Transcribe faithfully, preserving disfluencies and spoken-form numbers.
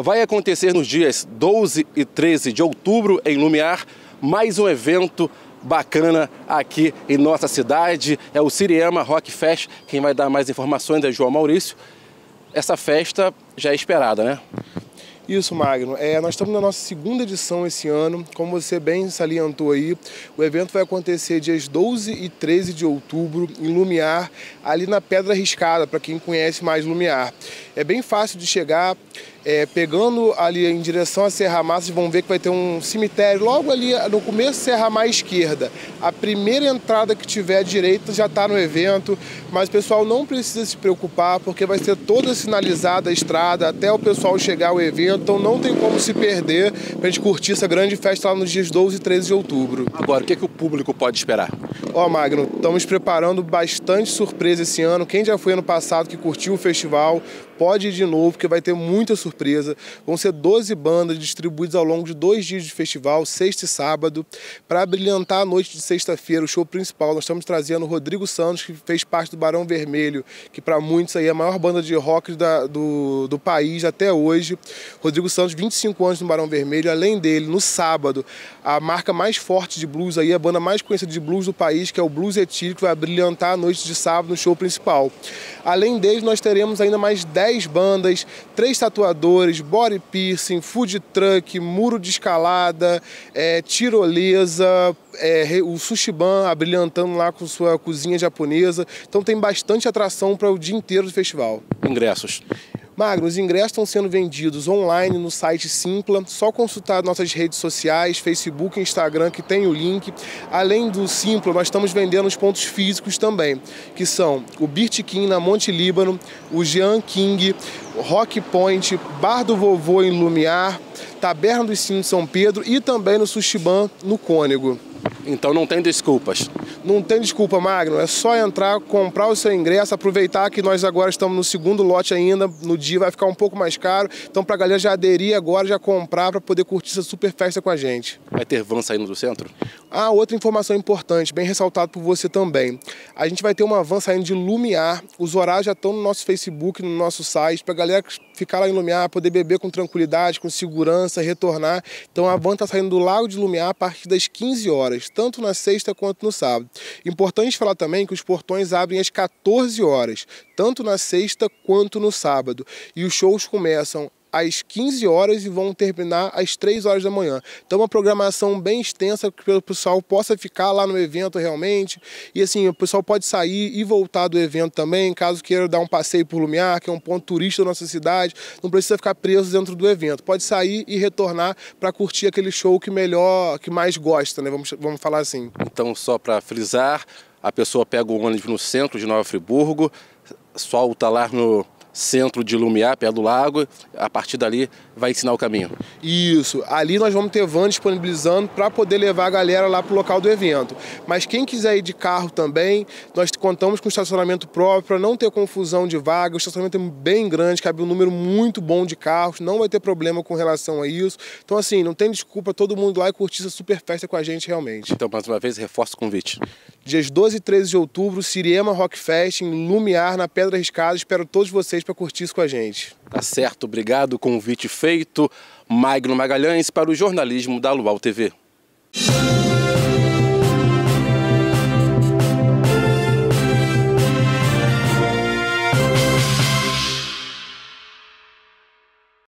Vai acontecer nos dias doze e treze de outubro em Lumiar, mais um evento bacana aqui em nossa cidade. É o Siriema Rock Fest. Quem vai dar mais informações é João Maurício. Essa festa já é esperada, né? Isso, Magno. É, nós estamos na nossa segunda edição esse ano. Como você bem salientou aí, o evento vai acontecer dias doze e treze de outubro em Lumiar, ali na Pedra Riscada, para quem conhece mais Lumiar. É bem fácil de chegar. É, pegando ali em direção à Serra Mar, vocês vão ver que vai ter um cemitério logo ali no começo da Serra Mar à esquerda. A primeira entrada que tiver à direita já está no evento, mas o pessoal não precisa se preocupar porque vai ser toda sinalizada a estrada até o pessoal chegar ao evento, então não tem como se perder para a gente curtir essa grande festa lá nos dias doze e treze de outubro. Agora, o que, que o público pode esperar? Ó, Magno, estamos preparando bastante surpresa esse ano. Quem já foi ano passado que curtiu o festival, pode ir de novo, porque vai ter muita surpresa. Vão ser doze bandas distribuídas ao longo de dois dias de festival, sexta e sábado. Para brilhantar a noite de sexta-feira, o show principal, nós estamos trazendo o Rodrigo Santos, que fez parte do Barão Vermelho, que para muitos aí é a maior banda de rock da, do, do país até hoje. Rodrigo Santos, vinte e cinco anos no Barão Vermelho. Além dele, no sábado, a marca mais forte de blues, aí, a banda mais conhecida de blues do país, que é o Blues Etílico, que vai brilhantar a noite de sábado no show principal. Além deles, nós teremos ainda mais dez bandas, três tatuadores, body piercing, food truck, muro de escalada, é, tirolesa, é, o Sushiban abrilhantando lá com sua cozinha japonesa. Então tem bastante atração para o dia inteiro do festival. Ingressos. Magno, os ingressos estão sendo vendidos online no site Simpla, só consultar nossas redes sociais, Facebook e Instagram, que tem o link. Além do Simpla, nós estamos vendendo os pontos físicos também, que são o Beer King na Monte Líbano, o Jean King, Rock Point, Bar do Vovô em Lumiar, Taberna do Sino de São Pedro e também no Sushiban, no Cônego. Então não tem desculpas. Não tem desculpa, Magno. É só entrar, comprar o seu ingresso, aproveitar que nós agora estamos no segundo lote ainda, no dia vai ficar um pouco mais caro. Então pra galera já aderir agora, já comprar para poder curtir essa super festa com a gente. Vai ter van saindo do centro? Ah, outra informação importante, bem ressaltado por você também. A gente vai ter uma van saindo de Lumiar. Os horários já estão no nosso Facebook, no nosso site, pra galera ficar lá em Lumiar, poder beber com tranquilidade, com segurança, retornar. Então a van está saindo do Lago de Lumiar a partir das quinze horas, tanto na sexta quanto no sábado. Importante falar também que os portões abrem às quatorze horas, tanto na sexta quanto no sábado. E os shows começam às quinze horas e vão terminar às três horas da manhã. Então uma programação bem extensa para que o pessoal possa ficar lá no evento realmente. E assim, o pessoal pode sair e voltar do evento também, caso queira dar um passeio por Lumiar, que é um ponto turístico da nossa cidade. Não precisa ficar preso dentro do evento. Pode sair e retornar para curtir aquele show que melhor, que mais gosta, né? Vamos, vamos falar assim. Então, só para frisar, a pessoa pega o ônibus no centro de Nova Friburgo, solta lá no centro de Lumiar, perto do lago, a partir dali vai ensinar o caminho. Isso, ali nós vamos ter van disponibilizando para poder levar a galera lá para o local do evento. Mas quem quiser ir de carro também, nós contamos com estacionamento próprio para não ter confusão de vaga. O estacionamento é bem grande, cabe um número muito bom de carros, não vai ter problema com relação a isso. Então assim, não tem desculpa, todo mundo lá e curtir essa super festa com a gente realmente. Então, mais uma vez, reforço o convite. Dias doze e treze de outubro, Siriema Rock Fest em Lumiar, na Pedra Riscada. Espero todos vocês para curtir isso com a gente. Tá certo, obrigado. Convite feito. Magno Magalhães para o jornalismo da Luau T V.